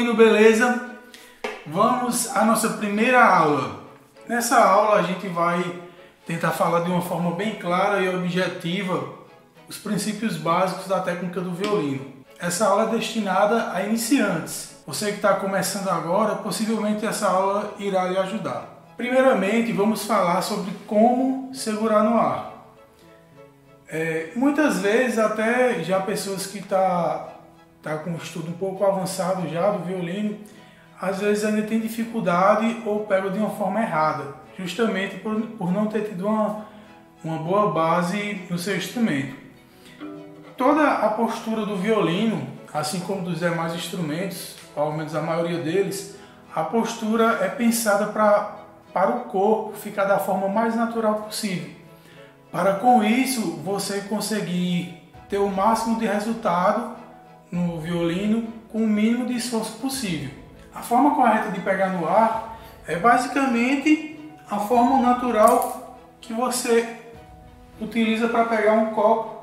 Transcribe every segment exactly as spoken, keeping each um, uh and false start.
violino, beleza? Vamos à nossa primeira aula. Nessa aula a gente vai tentar falar de uma forma bem clara e objetiva os princípios básicos da técnica do violino. Essa aula é destinada a iniciantes. Você que está começando agora, possivelmente essa aula irá lhe ajudar. Primeiramente, vamos falar sobre como segurar no ar. É, muitas vezes, até já pessoas que estão tá, tá com um estudo um pouco avançado já do violino, às vezes ainda tem dificuldade ou pega de uma forma errada, justamente por, por não ter tido uma, uma boa base no seu instrumento. Toda a postura do violino, assim como dos demais instrumentos, ao menos a maioria deles, a postura é pensada pra, para o corpo ficar da forma mais natural possível. Para com isso você conseguir ter o máximo de resultado no violino com o mínimo de esforço possível. A forma correta de pegar no ar é basicamente a forma natural que você utiliza para pegar um copo.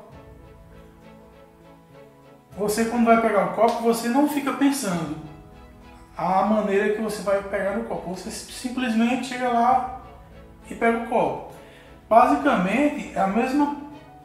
Você, quando vai pegar o copo, você não fica pensando a maneira que você vai pegar no copo. Você simplesmente chega lá e pega o copo. Basicamente, é, a mesma,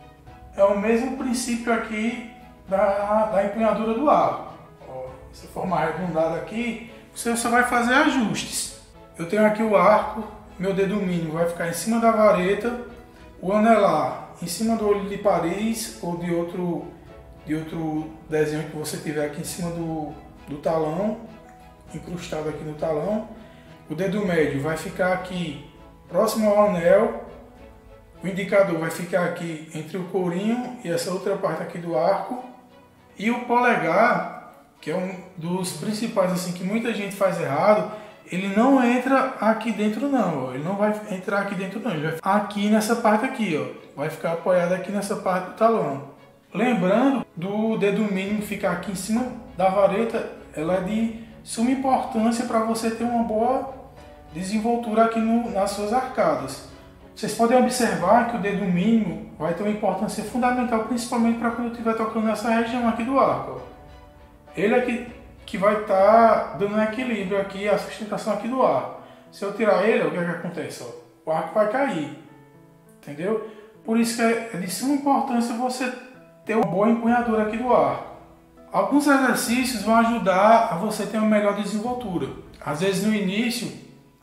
é o mesmo princípio aqui da, da empunhadura do arco. Essa forma arredondada aqui, você só vai fazer ajustes. Eu tenho aqui o arco, meu dedo mínimo vai ficar em cima da vareta, o anelar em cima do olho de Paris ou de outro, de outro desenho que você tiver aqui em cima do, do talão, incrustado aqui no talão. O dedo médio vai ficar aqui próximo ao anel. O indicador vai ficar aqui entre o courinho e essa outra parte aqui do arco. E o polegar, que é um dos principais assim que muita gente faz errado, ele não entra aqui dentro não, ó. Ele não vai entrar aqui dentro não, ele vai ficar aqui nessa parte aqui, ó. Vai ficar apoiado aqui nessa parte do talão. Lembrando do dedo mínimo ficar aqui em cima da vareta, ela é de suma importância para você ter uma boa desenvoltura aqui no, nas suas arcadas. Vocês podem observar que o dedo mínimo vai ter uma importância fundamental, principalmente para quando eu estiver tocando nessa região aqui do arco. Ó. Ele é que, que vai estar tá dando um equilíbrio aqui, a sustentação aqui do arco. Se eu tirar ele, o que é que acontece? Ó? O arco vai cair, entendeu? Por isso que é de suma importância você ter uma boa empunhadura aqui do arco. Alguns exercícios vão ajudar a você ter uma melhor desenvoltura. Às vezes no início,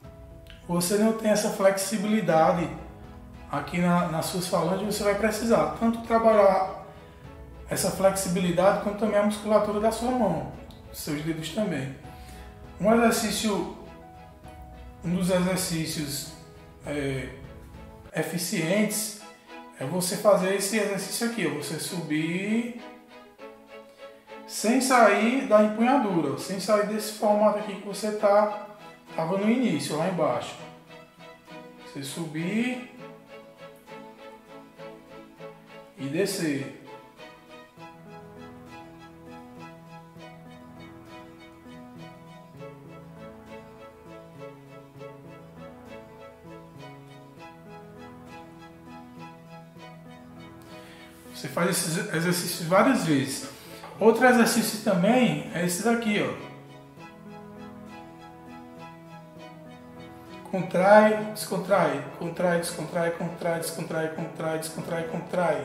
você não tem essa flexibilidade aqui na, nas suas falanges, você vai precisar tanto trabalhar essa flexibilidade quanto também a musculatura da sua mão, dos seus dedos também. Um exercício, um dos exercícios é, eficientes é você fazer esse exercício aqui, ó, você subir sem sair da empunhadura, sem sair desse formato aqui que você está estava no início, lá embaixo. Você subir e descer. Você faz esses exercícios várias vezes. Outro exercício também é esse daqui, ó. Contrai, descontrai, contrai, descontrai, contrai, descontrai, contrai, descontrai, contrai.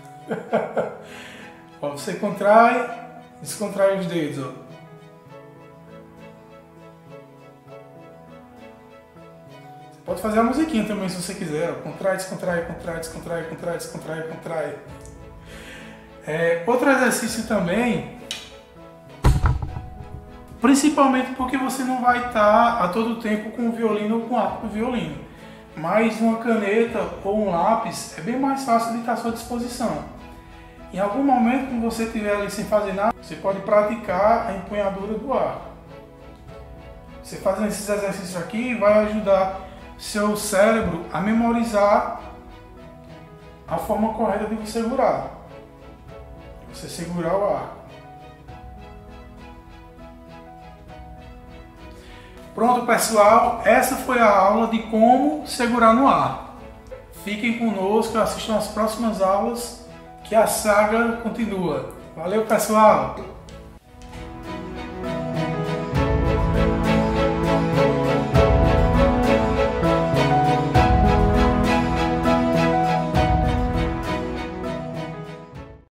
Ó, você contrai, descontrai os dedos. Ó. Você pode fazer a musiquinha também se você quiser. Ó. Contrai, descontrai, contrai, descontrai, contrai, descontrai, contrai. É, outro exercício também, principalmente porque você não vai estar a todo tempo com o violino ou com o arco do violino. Mas uma caneta ou um lápis é bem mais fácil de estar à sua disposição. Em algum momento, quando você estiver ali sem fazer nada, você pode praticar a empunhadura do arco. Você fazendo esses exercícios aqui vai ajudar seu cérebro a memorizar a forma correta de você segurar. Você segurar o arco. Pronto, pessoal, essa foi a aula de como segurar no ar. Fiquem conosco, assistam as próximas aulas que a saga continua. Valeu, pessoal!